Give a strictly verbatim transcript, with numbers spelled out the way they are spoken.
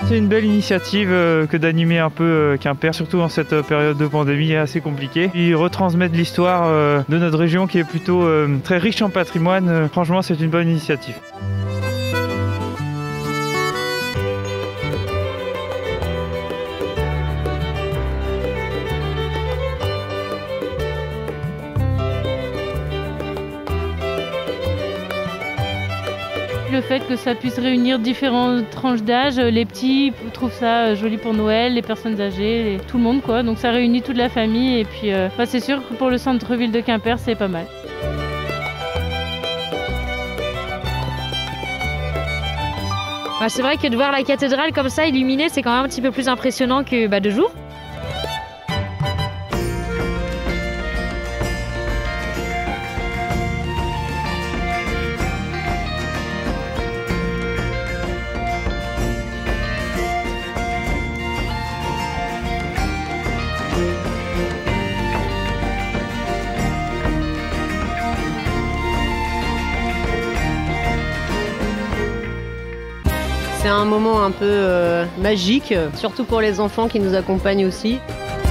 C'est une belle initiative euh, que d'animer un peu euh, Quimper, surtout en cette euh, période de pandémie assez compliquée. Ils retransmettent l'histoire euh, de notre région qui est plutôt euh, très riche en patrimoine. Euh, franchement, c'est une bonne initiative. Le fait que ça puisse réunir différentes tranches d'âge, les petits trouvent ça joli pour Noël, les personnes âgées, tout le monde quoi. Donc ça réunit toute la famille et puis euh, bah, c'est sûr que pour le centre-ville de Quimper c'est pas mal. Bah, c'est vrai que de voir la cathédrale comme ça illuminée, c'est quand même un petit peu plus impressionnant que bah, de jour. C'est un moment un peu euh, magique, surtout pour les enfants qui nous accompagnent aussi.